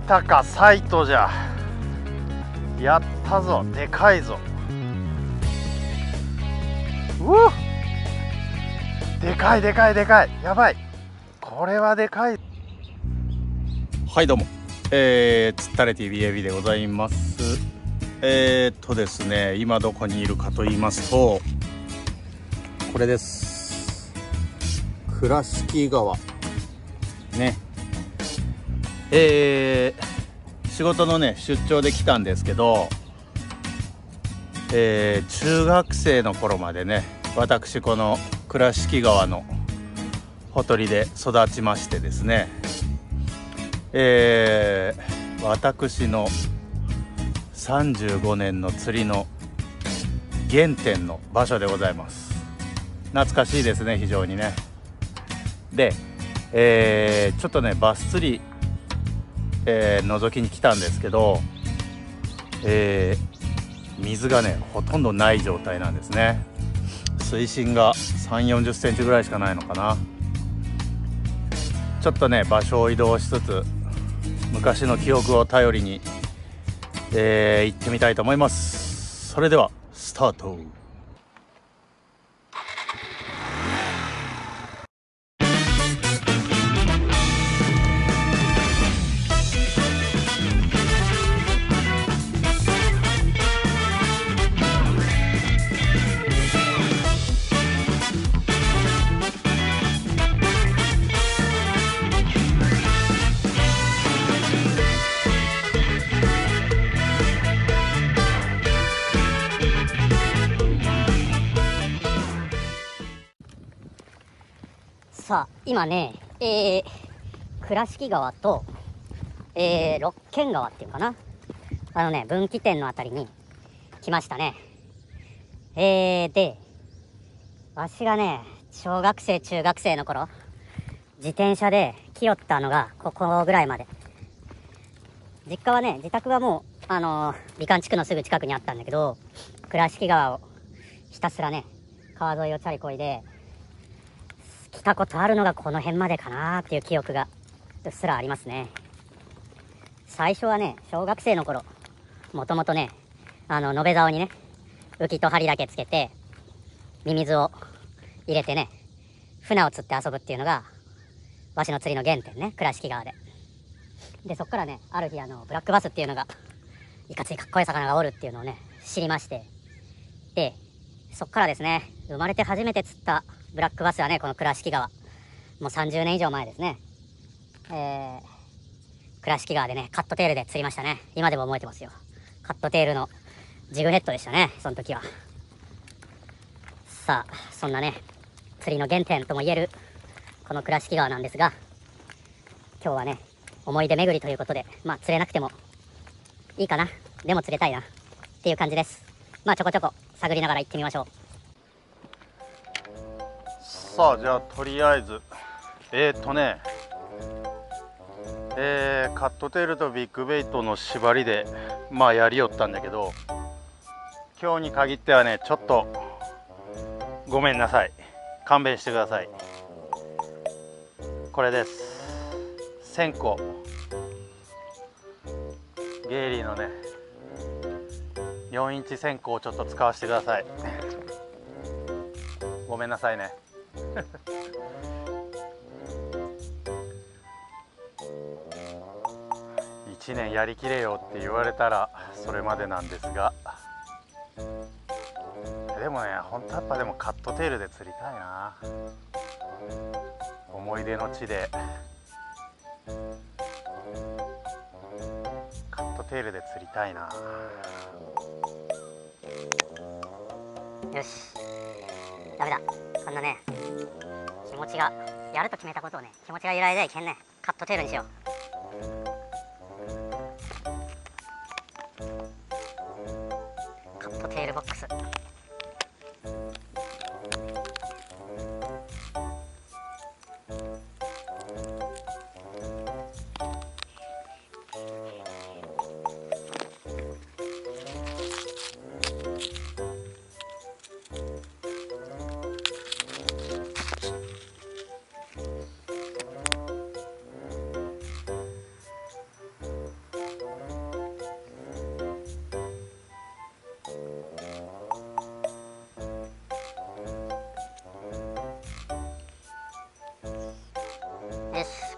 たかサイトじゃ。やったぞ、でかいぞ。うわ、でかいでかいでかい、やばい、これはでかい。はい、どうも、つったれ TV エビでございます。ですね、今どこにいるかと言いますと、これです。倉敷川ね。仕事のね出張で来たんですけど、中学生の頃までね、私この倉敷川のほとりで育ちましてですね、私の35年の釣りの原点の場所でございます。懐かしいですね、非常にね。で、ちょっとねバス釣り、覗きに来たんですけど、水がねほとんどない状態なんですね。水深が3、40センチぐらいしかないのかな。ちょっとね場所を移動しつつ昔の記憶を頼りに、行ってみたいと思います。それではスタート。 さあ今ね、倉敷川と、六軒川っていうかな、分岐点のあたりに来ましたね。でわしがね小学生中学生の頃自転車で来よったのがここぐらいまで。実家はね、自宅はもう美観地区のすぐ近くにあったんだけど、倉敷川をひたすらね川沿いをチャリこいで来たことあるのがこの辺までかなーっていう記憶がうっすらありますね。最初はね小学生の頃、もともとね延べ竿にね浮きと針だけつけてミミズを入れてね船を釣って遊ぶっていうのがわしの釣りの原点ね、倉敷川で。でそっからねある日ブラックバスっていうのがいかついかっこいい魚がおるっていうのをね知りまして、でそっからですね、生まれて初めて釣ったブラックバスはねこの倉敷川、もう30年以上前ですね。倉敷川でねカットテールで釣りましたね。今でも覚えてますよ。カットテールのジグヘッドでしたね、その時は。さあそんなね釣りの原点ともいえるこの倉敷川なんですが、今日はね思い出巡りということで、まあ釣れなくてもいいかな、でも釣れたいなっていう感じです。まあちょこちょこ探りながら行ってみましょう。 さあじゃあとりあえずカットテールとビッグベイトの縛りでまあやりよったんだけど、今日に限ってはねちょっとごめんなさい、勘弁してください。これです、線香ゲイリーのね4インチ線香をちょっと使わせてください。ごめんなさいね。1年やりきれよって言われたらそれまでなんですが、でもね本当やっぱでもカットテールで釣りたいな、思い出の地でカットテールで釣りたいな。 よし、ダメだ、こんなね気持ちがやると決めたことをね気持ちが揺らいでいけんね。カットテールにしよう。カットテールボックス、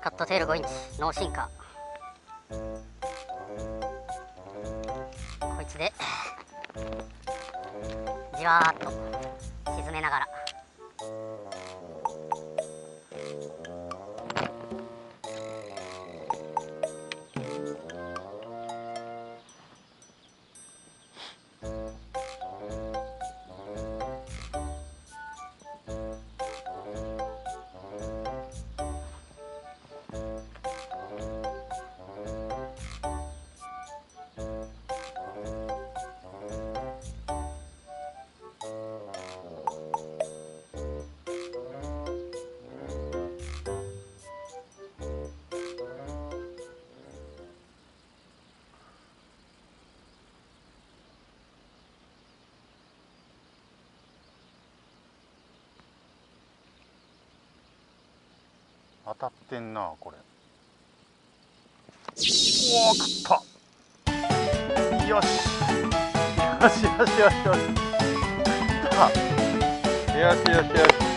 カットテール5インチノーシンカー、こいつでじわーっと沈めながら当たってんなこれ。おお、食った。よしよしよしよしよし、食った。よしよしよし、ちっ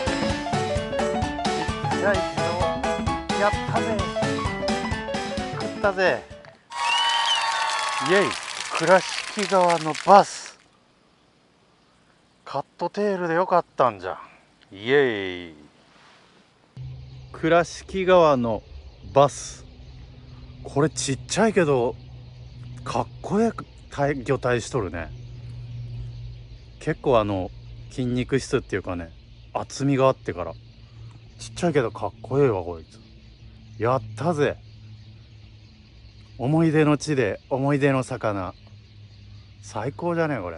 ちゃいけどやったぜ、食ったぜ。イエイ、倉敷川のバスカットテールでよかったんじゃん。イエイ、倉敷川のバス、これちっちゃいけどかっこよく魚体しとるね。結構筋肉質っていうかね、厚みがあってからちっちゃいけどかっこいいわこいつ。やったぜ。思い出の地で思い出の魚、最高じゃねえこれ。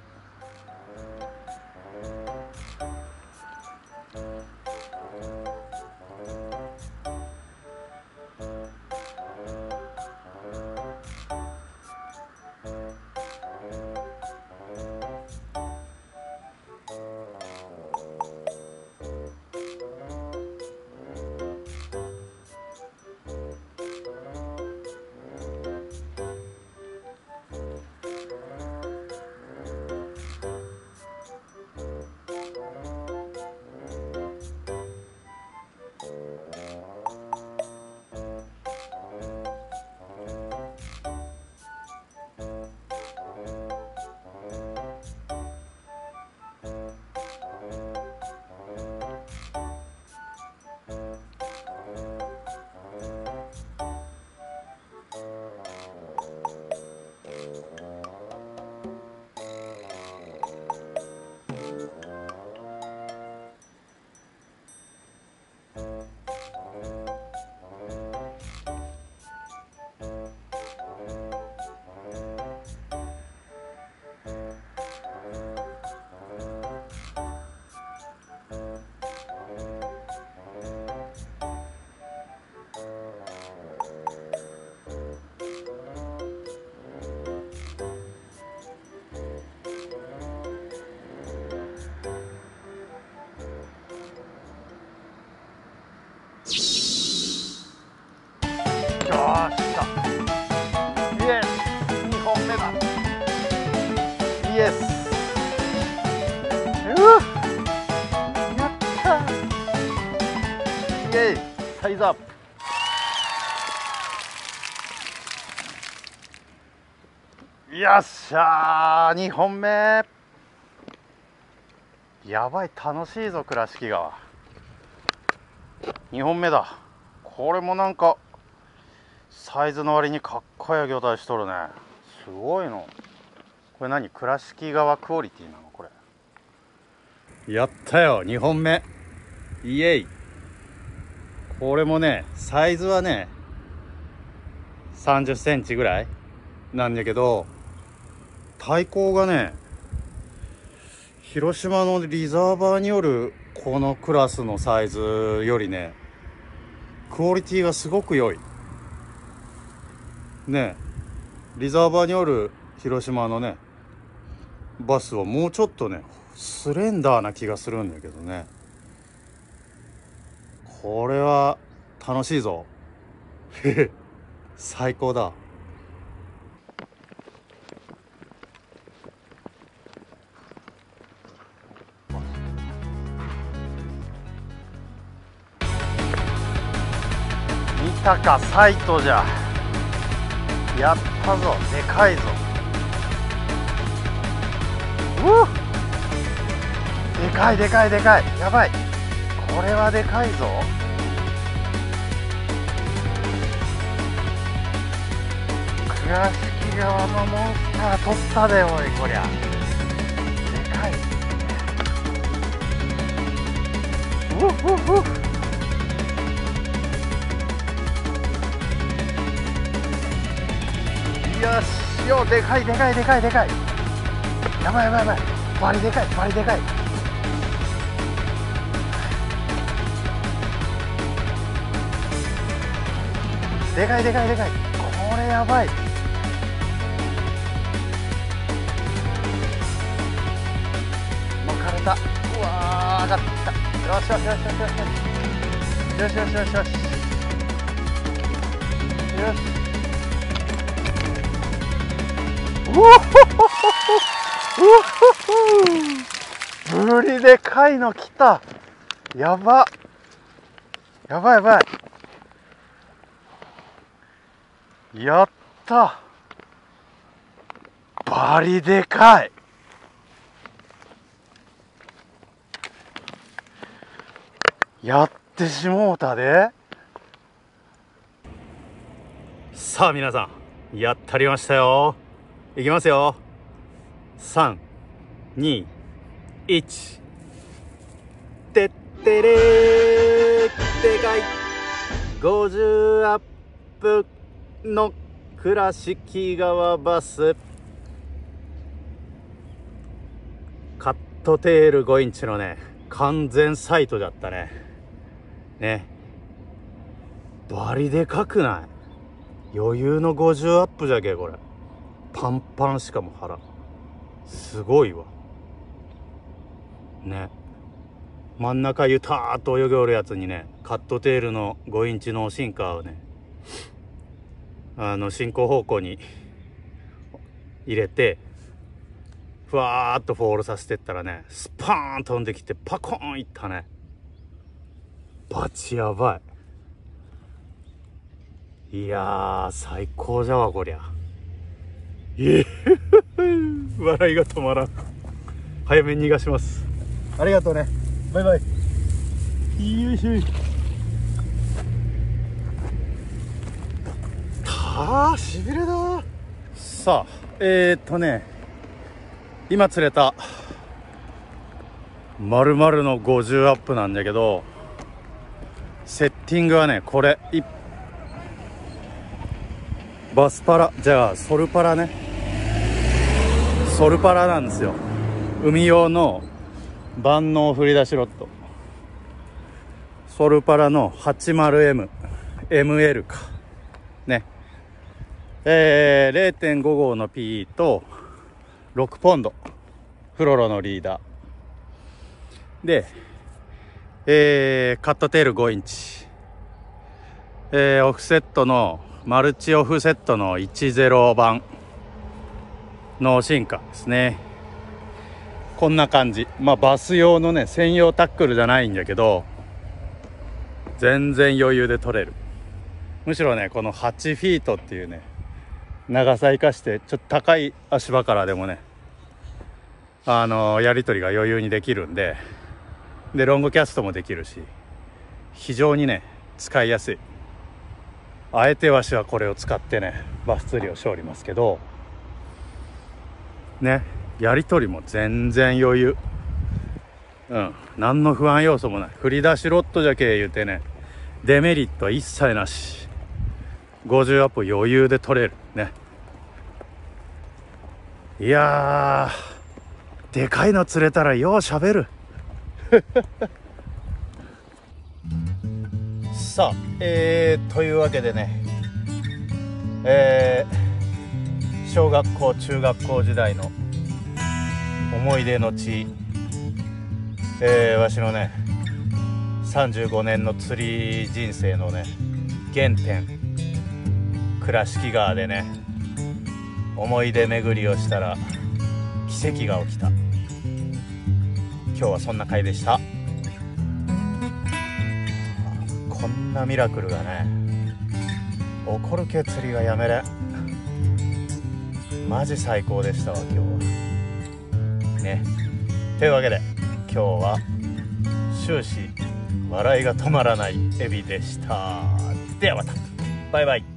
イエス。やったー。イエイ、サイズアップ。よっしゃー、2本目。やばい、楽しいぞ倉敷川。2本目だ。これもなんかサイズの割にかっこいい魚体しとるね。すごいの。これ何、倉敷川クオリティなのこれ。やったよ、2本目。イエイ。これもね、サイズはね30センチぐらいなんだけど、体高がね、広島のリザーバーによるこのクラスのサイズよりね、クオリティがすごく良いね。リザーバーによる広島のねバスはもうちょっとねスレンダーな気がするんだけどね。これは楽しいぞ。最高だ。 たか、サイトじゃ。やったぞ、でかいぞ。でかいでかいでかい、やばい、これはでかいぞ。倉敷川のモンスター取ったで、おい、こりゃでかい。よしよ、でかいでかいでかいでかい、やばいやばいやばい、バリでかいバリでかい。でかいでかいでかい、これやばい。巻かれた。うわー、上がってきた。よしよしよしよしよしよしよしよしよしよしよし。うおほほほほ、ブリでかいの来た。やばやばいやばい、やった、バリでかい。やってしもうたで。さあ皆さん、やったりましたよ。いきますよ。3、2、1。てってれー、でかい50アップの倉敷川バス。カットテール5インチのね、完全サイトだったね。ね。バリでかくない？余裕の50アップじゃけ、これ。パンパン、しかも腹。すごいわ。ね。真ん中ゆたーっと泳ぎおるやつにね、カットテールの5インチのシンカーをね、進行方向に入れて、ふわーっとフォールさせてったらね、スパーン飛んできてパコーンいったね。バチやばい。いやー、最高じゃわ、こりゃ。笑いが止まらん。早めに逃がします。ありがとうね。バイバイ。よいしょい。しびれだ。さあ、今釣れた丸々の50アップなんだけど、セッティングはね、これバスパラじゃあソルパラね、ソルパラなんですよ。海用の万能振り出しロッド、ソルパラの 80ML かね。0.5 号の PE と6ポンドフロロのリーダーで、カットテール5インチ、オフセットのマルチオフセットの10番のシンカーですね。こんな感じ。まあバス用のね、専用タックルじゃないんだけど、全然余裕で取れる。むしろね、この8フィートっていうね、長さ生かしてちょっと高い足場からでもね、やり取りが余裕にできるんで、ロングキャストもできるし、非常にね使いやすい。あえてわしはこれを使ってね、バス釣りをしておりますけどね、やり取りも全然余裕。何の不安要素もない。振り出しロットじゃけ言うてね、デメリットは一切なし。50アップ余裕で取れるね。いやー、でかいの釣れたらようしゃべる。さあ、というわけでね、小学校中学校時代の思い出の地、わしのね35年の釣り人生のね原点、倉敷川でね思い出巡りをしたら奇跡が起きた。今日はそんな回でした。こんなミラクルがね怒るけ釣りはやめれ。マジ最高でしたわ今日はね。というわけで今日は終始笑いが止まらないエビでした。ではまた、バイバイ。